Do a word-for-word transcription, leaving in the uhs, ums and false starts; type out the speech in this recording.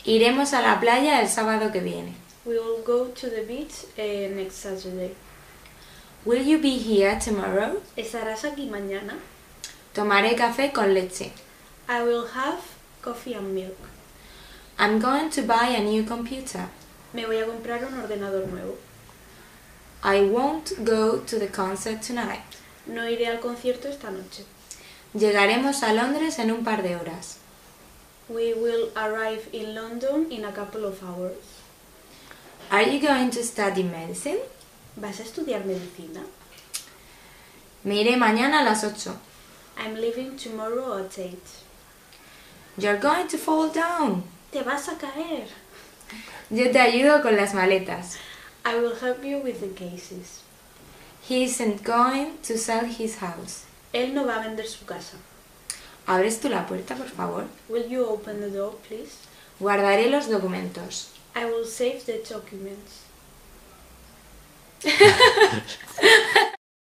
Iremos a la playa el sábado que viene. We will go to the beach uh, next Saturday. Will you be here tomorrow? ¿Estarás aquí mañana? Tomaré café con leche. I will have coffee and milk. I'm going to buy a new computer. Me voy a comprar un ordenador nuevo. I won't go to the concert tonight. No iré al concierto esta noche. Llegaremos a Londres en un par de horas. We will arrive in London in a couple of hours. Are you going to study medicine? ¿Vas a estudiar medicina? Me iré mañana a las ocho. I'm leaving tomorrow at eight. You're going to fall down. Te vas a caer. Yo te ayudo con las maletas. I will help you with the cases. He isn't going to sell his house. Él no va a vender su casa. ¿Abres tú la puerta, por favor? Will you open the door, please? Guardaré los documentos. I will save the documents.